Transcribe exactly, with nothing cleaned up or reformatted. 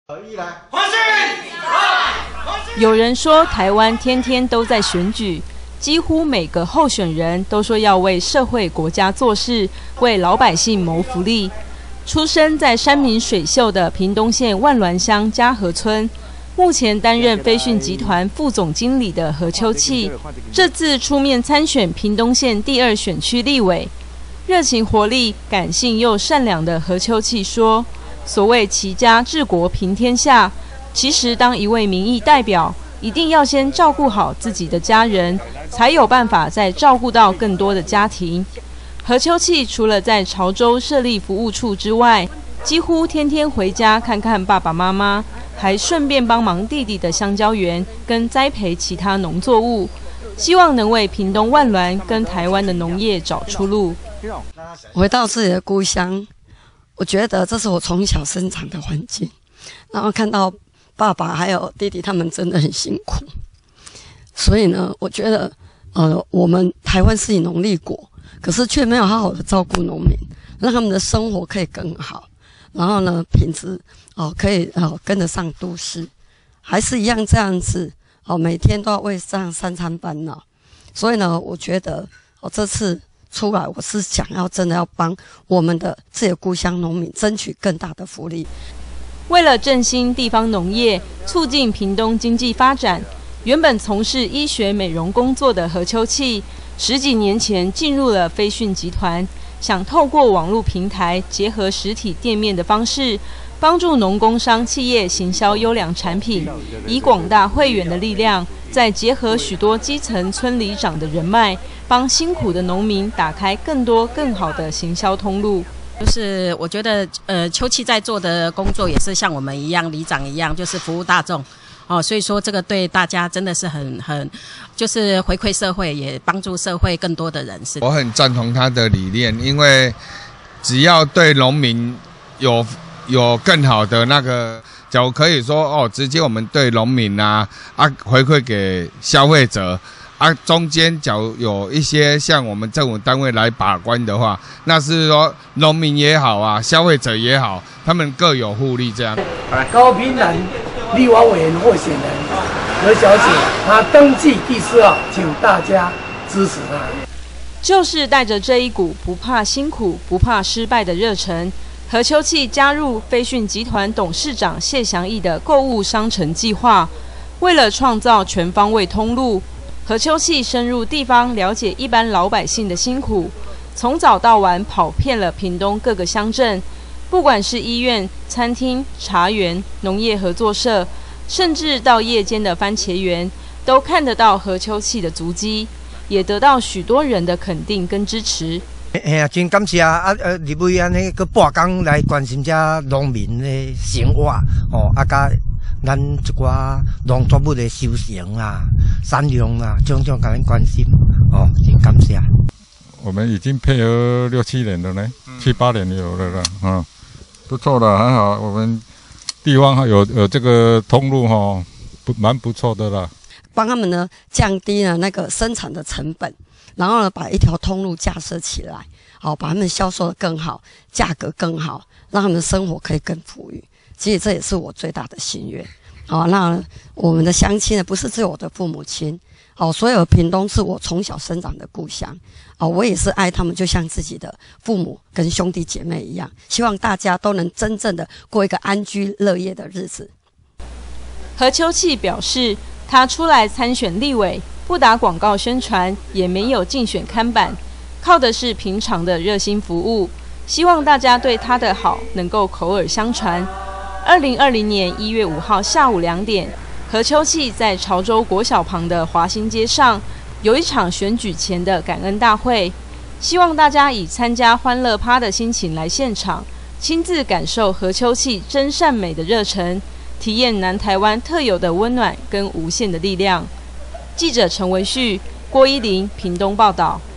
有人说台湾天天都在选举，几乎每个候选人都说要为社会国家做事，为老百姓谋福利。出生在山明水秀的屏东县万峦乡嘉禾村，目前担任飞讯集团副总经理的何秋气，这次出面参选屏东县第二选区立委。热情活力、感性又善良的何秋气说：“所谓齐家治国平天下，其实当一位民意代表，一定要先照顾好自己的家人，才有办法再照顾到更多的家庭。”何秋气除了在潮州设立服务处之外，几乎天天回家看看爸爸妈妈，还顺便帮忙弟弟的香蕉园跟栽培其他农作物，希望能为屏东万峦跟台湾的农业找出路。 回到自己的故乡，我觉得这是我从小生长的环境，然后看到爸爸还有弟弟他们真的很辛苦，所以呢，我觉得呃，我们台湾是以农立国，可是却没有好好的照顾农民，让他们的生活可以更好，然后呢，品质哦可以哦跟得上都市，还是一样这样子哦，每天都要为这样三餐烦恼。所以呢，我觉得哦这次出来，我是想要真的要帮我们的自己的故乡农民争取更大的福利。 为了振兴地方农业，促进屏东经济发展，原本从事医学美容工作的何秋气，十几年前进入了飞讯集团，想透过网络平台结合实体店面的方式，帮助农工商企业行销优良产品，以广大会员的力量，再结合许多基层村里长的人脉，帮辛苦的农民打开更多更好的行销通路。 就是我觉得，呃，秋气在做的工作也是像我们一样，里长一样，就是服务大众。哦，所以说这个对大家真的是很很，就是回馈社会，也帮助社会更多的人士。 我很赞同他的理念，因为只要对农民有有更好的那个，假如可以说哦，直接我们对农民啊啊回馈给消费者啊，中间假如有一些像我们政府单位来把关的话，那是说农民也好啊，消费者也好，他们各有互利这样。 高屏南立委委员候选人何小姐，她登记第四号，请大家支持她。 就是带着这一股不怕辛苦、不怕失败的热忱，何秋气加入飞讯集团董事长谢祥义的购物商城计划。为了创造全方位通路，何秋气深入地方了解一般老百姓的辛苦，从早到晚跑遍了屏东各个乡镇。不管是医院、餐厅、茶园、农业合作社，甚至到夜间的番茄园，都看得到何秋气的足迹，也得到许多人的肯定跟支持。 哎呀，真感谢啊！呃，入位安尼个半工来关心这农民的生活哦，啊，甲咱一寡农作物的收成啊、产量啊，种种甲咱关心哦，真感谢。 我们已经配合六七年了呢，嗯、七八年有了了，嗯。不错的，很好。我们地方有有这个通路哈，不蛮不错的啦。 帮他们呢降低了那个生产的成本，然后呢把一条通路架设起来，好把他们销售的更好，价格更好，让他们的生活可以更富裕。其实这也是我最大的心愿。好，那我们的乡亲呢，不是只有我的父母亲，好，所有屏东是我从小生长的故乡。哦，我也是爱他们，就像自己的父母跟兄弟姐妹一样。希望大家都能真正的过一个安居乐业的日子。 何秋气表示，他出来参选立委，不打广告宣传，也没有竞选看板，靠的是平常的热心服务。希望大家对他的好能够口耳相传。二零二零年一月五号下午两点，何秋气在潮州国小旁的华新街上，有一场选举前的感恩大会，希望大家以参加欢乐趴的心情来现场，亲自感受何秋气真善美的热忱，体验南台湾特有的温暖跟无限的力量。记者陈维旭、郭依林，屏东报道。